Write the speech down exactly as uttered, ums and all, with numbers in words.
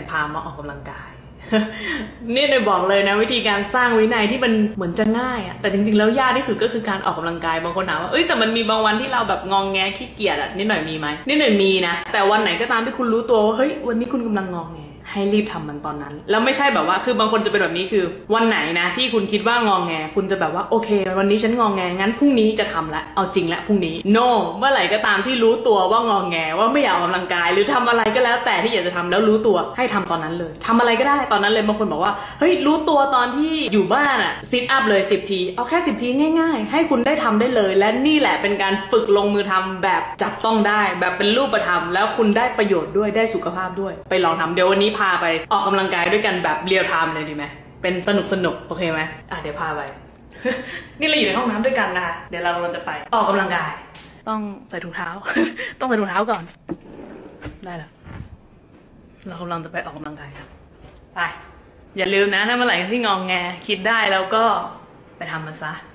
พามาออกกำลังกายนี่เลยบอกเลยนะวิธีการสร้างวินัยที่มันเหมือนจะง่ายอะแต่จริงๆแล้วยากที่สุดก็คือการออกกำลังกายบางคนถามว่าเอ้ยแต่มันมีบางวันที่เราแบบงองแงขี้เกียจอะนิดหน่อยมีไหมนิดหน่อยมีนะแต่วันไหนก็ตามที่คุณรู้ตัวว่าเฮ้ยวันนี้คุณกำลังงองแงให้รีบทำมันตอนนั้นแล้วไม่ใช่แบบว่าคือบางคนจะเป็นแบบนี้คือวันไหนนะที่คุณคิดว่างองแงคุณจะแบบว่าโอเควันนี้ฉันงองแงงั้นพรุ่งนี้จะทำละเอาจริงละพรุ่งนี้ no เมื่อไหร่ก็ตามที่รู้ตัวว่างองแงว่าไม่อยากออกกำลังกายหรือทำอะไรก็แล้วแต่ที่อยากจะทำแล้วรู้ตัวให้ทำตอนนั้นเลยทำอะไรก็ได้ตอนนั้นเลยบางคนบอกว่าเฮ้ยรู้ตัวตอนที่อยู่บ้านอะซิทอัพเลยสิบทีเอาแค่สิบทีง่ายๆให้คุณได้ทำได้เลยและนี่แหละเป็นการฝึกลงมือทำแบบจับต้องได้แบบเป็นรูปธรรมแล้วคุณได้ประโยชน์ด้วยได้สุขภาพด้วยไปลองทำเดี๋ยววันนี้พาไปออกกำลังกายด้วยกันแบบเรียลไทม์เลยดีไหมเป็นสนุกสนุกโอเคไหมอ่ะเดี๋ยวพาไป นี่เราอยู่ในห้องน้ำด้วยกันนะคะเดี๋ยวเราเราจะไปออกกำลังกายต้องใส่ถุงเท้า ต้องใส่ถุงเท้าก่อนได้แล้วเรากำลังจะไปออกกำลังกายครับไปอย่าลืมนะถ้าเมื่อไหร่ที่งองแงคิดได้แล้วก็ไปทำมันซะ